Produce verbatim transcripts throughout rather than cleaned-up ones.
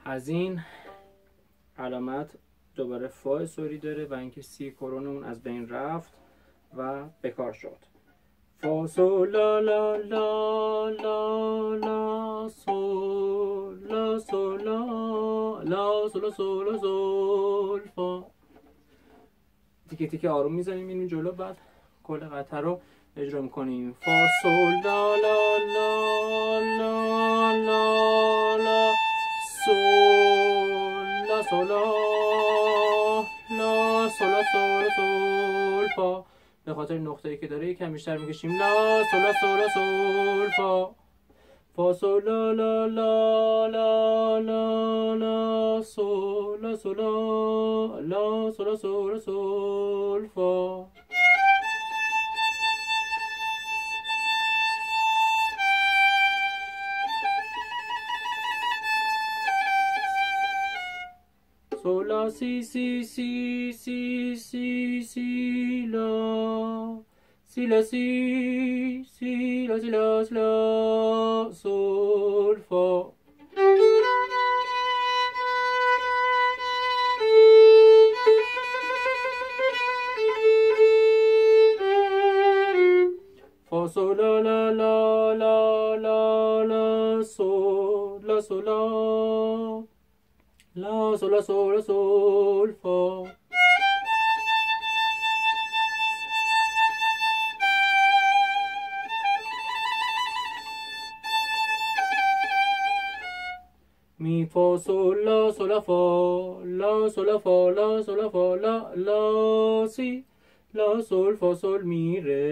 از این علامت دوباره فا سوری داره و اینکه سی کرون اون از بین رفت و بکار شد. فا سول لا لا لا لا لا سول لا سول لا لا سول سول سول فا. تیکه تیکه آروم میزنیم این جلو، بعد کل قطعه رو اجرا میکنیم. فا سول لا لا لا لا لا لا سول لا سول لا لا سول سول سول فا. به خاطر نقطه‌ای که داره یکم بیشتر میکشیم. لا سول سول سول فا. فا سول لا لا لا لا لا لا سول لا سول لا سول سول سول فا. sol la si si si si si si la si la si si la si la si la sol fa. Fa sol la la la la la la sol la sol la la sol la sol la sol fa. Mi fa sol la sol la fa la sol la fa la sol la fa la la si la sol fa sol mi re.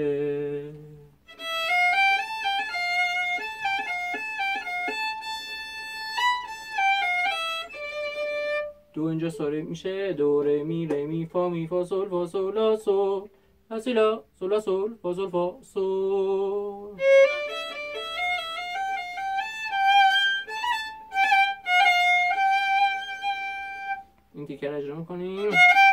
دو اینجا سوره میشه. دو ره می ره می فا می فا سول فا سول لا سول لا سی لا سول لا سول فا سول فا سول. این تیکه رو اجرا میکنیم.